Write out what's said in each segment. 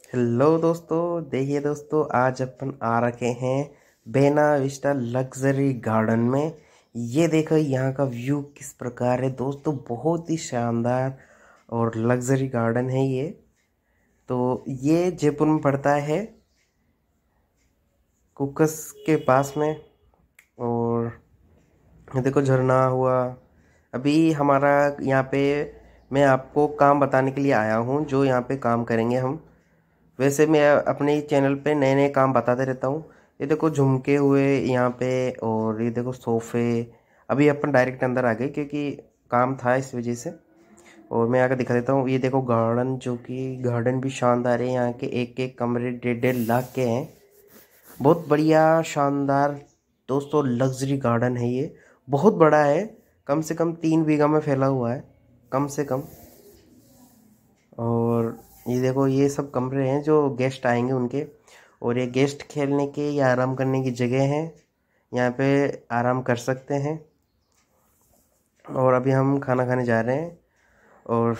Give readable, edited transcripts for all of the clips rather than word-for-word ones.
Hello दोस्तों, देखिए दोस्तों, आज अपन आ रखे हैं बेना विस्टा लग्जरी गार्डन में। ये देखो यहाँ का व्यू किस प्रकार है दोस्तों, बहुत ही शानदार और लग्जरी गार्डन है ये। तो ये जयपुर में पड़ता है, कुकस के पास में। और ये देखो झरना हुआ। अभी हमारा यहाँ पे मैं आपको काम बताने के लिए आया हूँ, जो यहाँ पे काम करेंगे हम। वैसे मैं अपने चैनल पे नए नए काम बताते रहता हूँ। ये देखो झुमके हुए यहाँ पे, और ये देखो सोफ़े। अभी अपन डायरेक्ट अंदर आ गए क्योंकि काम था इस वजह से। और मैं आकर दिखा देता हूँ। ये देखो गार्डन, जो कि गार्डन भी शानदार है। यहाँ के एक एक कमरे 1.5 लाख के हैं। बहुत बढ़िया शानदार दोस्तों लग्जरी गार्डन है ये। बहुत बड़ा है, कम से कम 3 बीघा में फैला हुआ है, कम से कम। और ये देखो ये सब कमरे हैं जो गेस्ट आएंगे उनके। और ये गेस्ट खेलने के या आराम करने की जगह है, यहाँ पे आराम कर सकते हैं। और अभी हम खाना खाने जा रहे हैं। और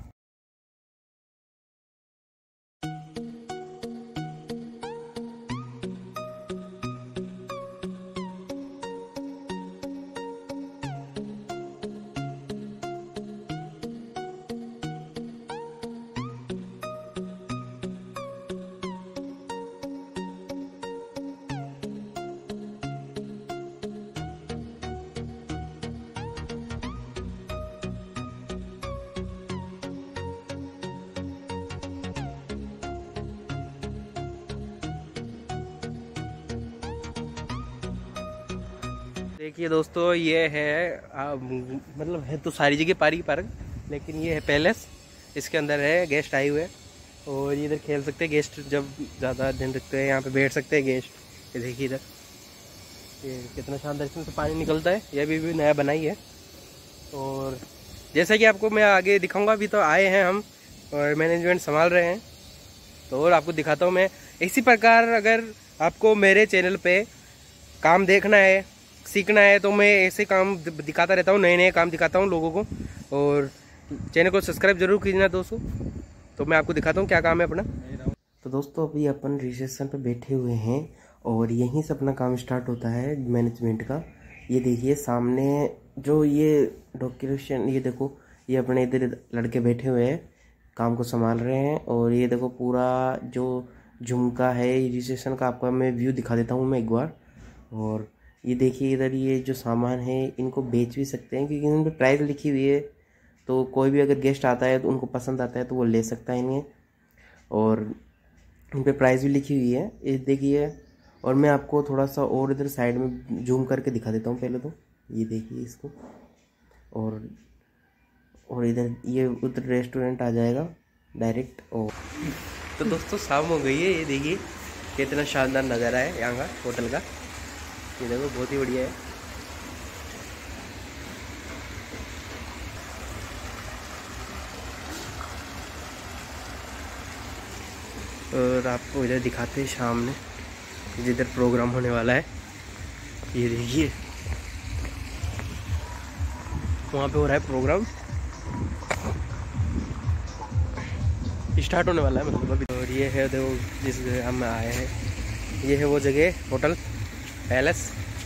देखिए दोस्तों, ये है मतलब है तो सारी जगह पार्क, लेकिन ये है पैलेस। इसके अंदर है, गेस्ट आए हुए हैं। और ये इधर खेल सकते हैं गेस्ट, जब ज़्यादा दिन रखते हैं यहाँ पे बैठ सकते हैं गेस्ट। ये देखिए इधर, ये कितना शानदार, इसमें से पानी निकलता है। ये भी नया बनाई है। और जैसा कि आपको मैं आगे दिखाऊंगा, अभी तो आए हैं हम और मैनेजमेंट संभाल रहे हैं, तो और आपको दिखाता हूँ मैं। इसी प्रकार अगर आपको मेरे चैनल पे काम देखना है, सीखना है, तो मैं ऐसे काम दिखाता रहता हूँ, नए नए काम दिखाता हूँ लोगों को। और चैनल को सब्सक्राइब जरूर कीजिए दोस्तों। तो मैं आपको दिखाता हूँ क्या काम है अपना। तो दोस्तों अभी अपन रिसेप्शन पे बैठे हुए हैं और यहीं से अपना काम स्टार्ट होता है मैनेजमेंट का। ये देखिए सामने जो ये डेकोरेशन, ये देखो ये अपने इधर लड़के बैठे हुए हैं, काम को संभाल रहे हैं। और ये देखो पूरा जो झुमका है रिसेप्शन का, आपका मैं व्यू दिखा देता हूँ मैं एक बार। और ये देखिए इधर ये जो सामान है, इनको बेच भी सकते हैं क्योंकि इन पर प्राइस लिखी हुई है। तो कोई भी अगर गेस्ट आता है तो उनको पसंद आता है तो वो ले सकता है इन्हें। और इन पे प्राइस भी लिखी हुई है, ये देखिए। और मैं आपको थोड़ा सा और इधर साइड में जूम करके दिखा देता हूँ पहले तो। ये देखिए इसको। और इधर ये उधर रेस्टोरेंट आ जाएगा डायरेक्ट। और तो दोस्तों शाम हो गई है, ये देखिए कितना शानदार नज़ारा है यहाँ का होटल का। ये देखो बहुत ही बढ़िया है। और आपको इधर दिखाते हैं शाम में जिधर प्रोग्राम होने वाला है। ये देखिए वहाँ पे हो रहा है प्रोग्राम, स्टार्ट होने वाला है मतलब अभी। और ये है देखो जिस जगह हम आए हैं, ये है वो जगह, होटल पैलेस।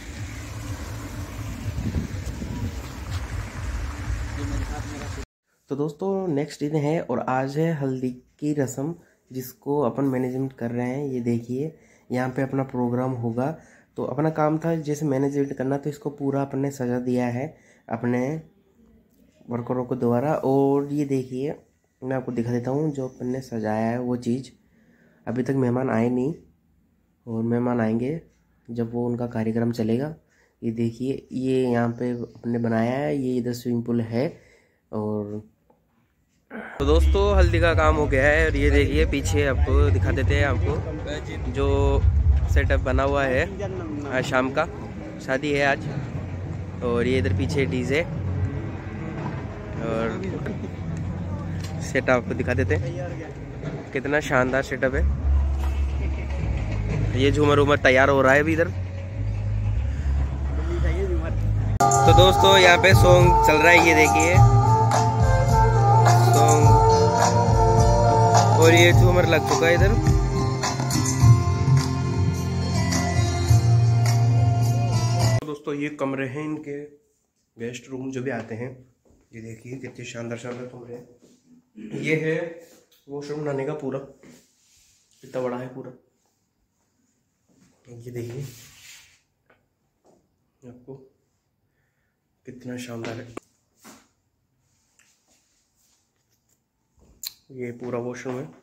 तो दोस्तों नेक्स्ट दिन है और आज है हल्दी की रस्म, जिसको अपन मैनेजमेंट कर रहे हैं। ये देखिए यहाँ पे अपना प्रोग्राम होगा। तो अपना काम था जैसे मैनेजमेंट करना, तो इसको पूरा अपन ने सजा दिया है अपने वर्करों को द्वारा। और ये देखिए मैं आपको दिखा देता हूँ जो अपन ने सजाया है वो चीज़। अभी तक मेहमान आए नहीं, और मेहमान आएंगे जब वो उनका कार्यक्रम चलेगा। ये देखिए ये यहाँ पे अपने बनाया है, ये इधर स्विमिंग पूल है। और तो दोस्तों हल्दी का काम हो गया है। और ये देखिए पीछे आपको दिखा देते हैं, आपको जो सेटअप बना हुआ है। आज शाम का शादी है आज। और ये इधर पीछे डीजे, और सेटअप आपको दिखा देते हैं, कितना शानदार सेटअप है। ये झूमर उमर तैयार हो रहा है अभी इधर। तो दोस्तों यहाँ पे सॉन्ग चल रहा है, ये देखिए सॉन्ग। और ये झूमर लग चुका है इधर। दोस्तों ये कमरे हैं इनके, गेस्ट रूम जो भी आते हैं। ये देखिए कितने शानदार शानदार कमरे हैं। ये है वॉशरूम बनाने का पूरा, कितना बड़ा है पूरा। ये देखिए आपको कितना शानदार है। ये पूरा वॉशरूम है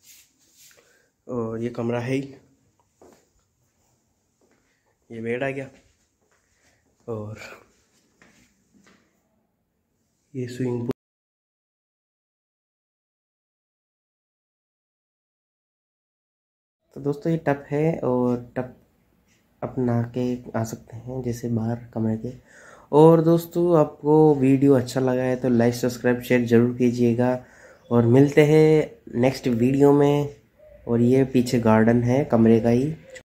और ये कमरा है ही। ये बेड आ गया और ये स्विमिंग पूल। तो दोस्तों ये टब है और टब अपना के आ सकते हैं जैसे बाहर कमरे के। और दोस्तों आपको वीडियो अच्छा लगा है तो लाइक सब्सक्राइब शेयर ज़रूर कीजिएगा और मिलते हैं नेक्स्ट वीडियो में। और ये पीछे गार्डन है कमरे का ही।